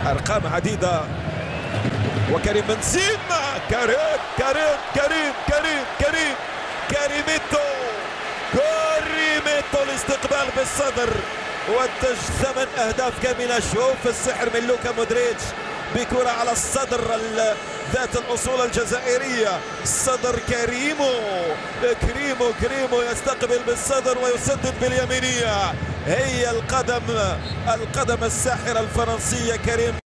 أرقام عديدة. وكريم بنزيما، كريميتو الاستقبال بالصدر وانتج 8 أهداف كاملة. شوف السحر من لوكا مودريتش بكرة على الصدر ذات الأصول الجزائرية. الصدر كريمو يستقبل بالصدر ويسدد باليمينية. هي القدم الساحرة الفرنسية كريم.